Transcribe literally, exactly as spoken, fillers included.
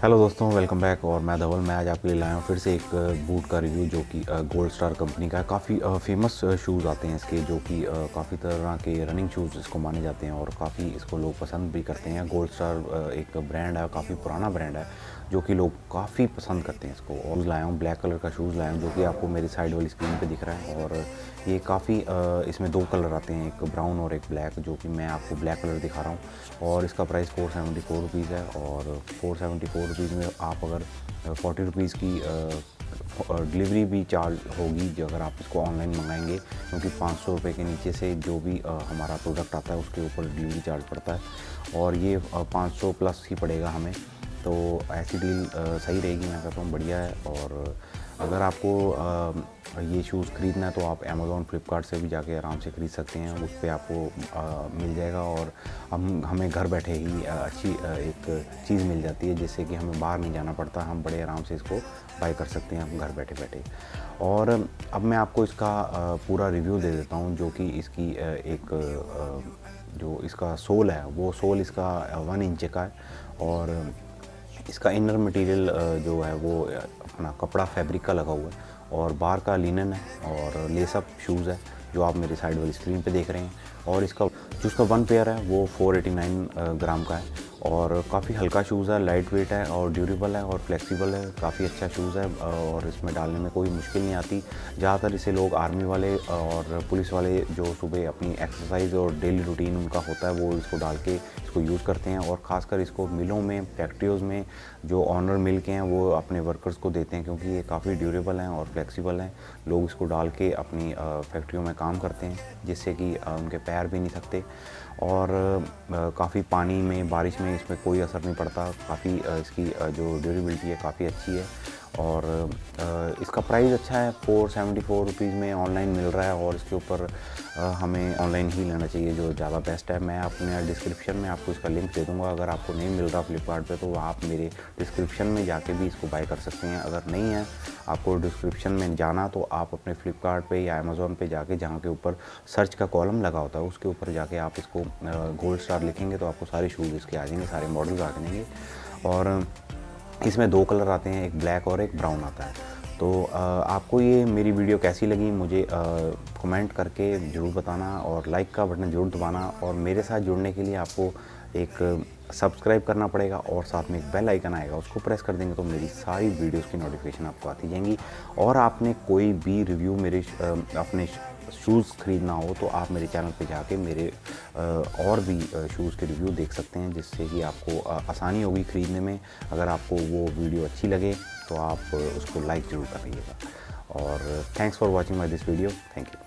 Hello दोस्तों, welcome back. और मैं धवल मैं आज आपके लिए लाया हूँ फिर से एक बूट का रिव्यू जो कि गोल्ड स्टार कंपनी का है। काफ़ी फेमस शूज़ आते हैं इसके, जो कि काफ़ी तरह के रनिंग शूज़ इसको माने जाते हैं और काफ़ी इसको लोग पसंद भी करते हैं। गोल्ड स्टार एक ब्रांड है, काफ़ी पुराना ब्रांड है जो कि लोग काफ़ी पसंद करते हैं इसको। और लाया हूँ ब्लैक कलर का शूज़ लाया हूँ जो कि आपको मेरी साइड वाली स्क्रीन पे दिख रहा है। और ये काफ़ी इसमें दो कलर आते हैं, एक ब्राउन और एक ब्लैक, जो कि मैं आपको ब्लैक कलर दिखा रहा हूँ। और इसका price four seventy four rupees है। और फोर सेवेंटी फोर रुपीज़ में आप अगर फोर्टी रुपीज़ की डिलीवरी भी चार्ज होगी जो अगर आप इसको ऑनलाइन मंगाएंगे, क्योंकि पाँच सौ रुपये के नीचे से जो भी आ, हमारा प्रोडक्ट आता है उसके ऊपर डिलीवरी चार्ज पड़ता है। और ये पाँच सौ प्लस ही पड़ेगा हमें, तो ऐसी डील सही रहेगी, मैं कहता हूँ बढ़िया है। और अगर आपको आ, ये शूज़ ख़रीदना है तो आप अमेज़ॉन फ्लिपकार्ट से भी जाके आराम से ख़रीद सकते हैं, उस पर आपको आ, मिल जाएगा। और हम हमें घर बैठे ही आ, अच्छी आ, एक चीज़ मिल जाती है, जिससे कि हमें बाहर नहीं जाना पड़ता, हम बड़े आराम से इसको बाय कर सकते हैं हम घर बैठे बैठे। और अब मैं आपको इसका आ, पूरा रिव्यू दे देता हूँ, जो कि इसकी आ, एक आ, जो इसका सोल है वो सोल इसका वन इंच का है। और इसका इनर मटेरियल जो है वो अपना कपड़ा फैब्रिक का लगा हुआ है और बाहर का लिनन है और लेसअप शूज़ है जो आप मेरी साइड वाली स्क्रीन पे देख रहे हैं। और इसका जो उसका वन पेयर है वो फोर एटी नाइन ग्राम का है और काफ़ी हल्का शूज़ है, लाइट वेट है और ड्यूरेबल है और फ्लेक्सिबल है। काफ़ी अच्छा शूज़ है और इसमें डालने में कोई मुश्किल नहीं आती। ज़्यादातर इसे लोग आर्मी वाले और पुलिस वाले जो सुबह अपनी एक्सरसाइज और डेली रूटीन उनका होता है वो इसको डाल के इसको यूज़ करते हैं। और ख़ासकर इसको मिलों में, फैक्ट्रियों में जो ऑनर मिल के हैं वो अपने वर्कर्स को देते हैं, क्योंकि ये काफ़ी ड्यूरेबल हैं और फ्लेक्सिबल हैं। लोग इसको डाल के अपनी फैक्ट्रियों में काम करते हैं, जिससे कि उनके पैर भी नहीं थकते। और काफ़ी पानी में, बारिश में इसमें कोई असर नहीं पड़ता। काफ़ी इसकी जो ड्यूरेबिलिटी है काफ़ी अच्छी है। और इसका प्राइस अच्छा है, फोर सेवेंटी फोर रुपीज़ में ऑनलाइन मिल रहा है। और इसके ऊपर हमें ऑनलाइन ही लेना चाहिए, जो ज़्यादा बेस्ट है। मैं अपने डिस्क्रिप्शन में आपको इसका लिंक दे दूँगा, अगर आपको नहीं मिल रहा फ्लिपकार्ट पे तो आप मेरे डिस्क्रिप्शन में जाके भी इसको बाय कर सकते हैं। अगर नहीं है आपको डिस्क्रिप्शन में जाना तो आप अपने फ्लिपकार्ट पे या अमेज़ॉन पे जाके, जहाँ के ऊपर सर्च का कॉलम लगा होता है उसके ऊपर जाके आप इसको गोल्ड स्टार लिखेंगे तो आपको सारे शूज़ इसके आ जाएंगे, सारे मॉडल्स आ जाएंगे। और इसमें दो कलर आते हैं, एक ब्लैक और एक ब्राउन आता है। तो आपको ये मेरी वीडियो कैसी लगी मुझे कमेंट करके ज़रूर बताना और लाइक का बटन ज़रूर दबाना। और मेरे साथ जुड़ने के लिए आपको एक सब्सक्राइब करना पड़ेगा और साथ में एक बेल आइकन आएगा, उसको प्रेस कर देंगे तो मेरी सारी वीडियोस की नोटिफिकेशन आपको आती जाएंगी। और आपने कोई भी रिव्यू मेरे अपने शूज़ ख़रीदना हो तो आप मेरे चैनल पे जाके मेरे और भी शूज़ के रिव्यू देख सकते हैं, जिससे कि आपको आसानी होगी ख़रीदने में। अगर आपको वो वीडियो अच्छी लगे तो आप उसको लाइक ज़रूर करिएगा। और thanks for watching my this video. Thank you.